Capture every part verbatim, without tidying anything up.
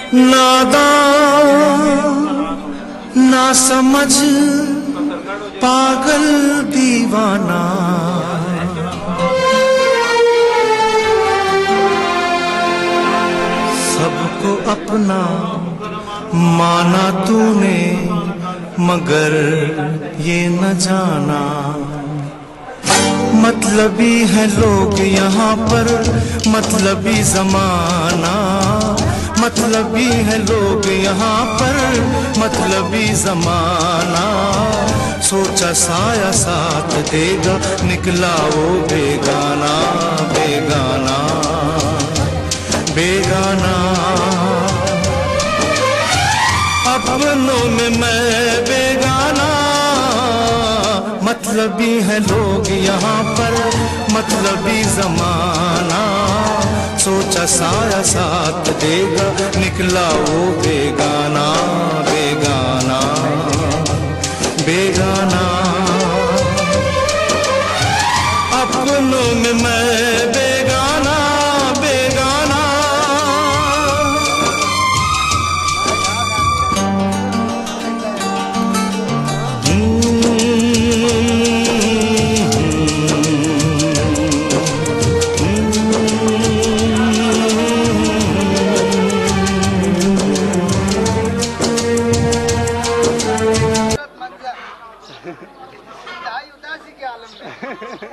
नादान ना समझ पागल दीवाना, सबको अपना माना तूने मगर ये न जाना, मतलबी है लोग यहाँ पर मतलबी जमाना, मतलबी है लोग यहाँ पर मतलबी जमाना, सोचा साया साथ देगा निकला वो बेगाना, बेगाना बेगाना। अपनों में मैं बेगाना, मतलबी है लोग यहाँ पर मतलबी जमाना, सोचा साया साथ देगा निकला वो बेगाना, बेगाना बेगाना। अपनों में मैं बेगाना, बेगाना। उदासी के आलम में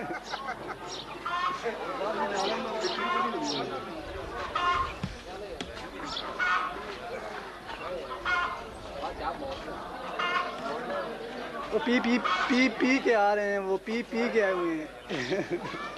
वो पी पी पी पी के आ रहे हैं, वो पी पी के आए हुए हैं।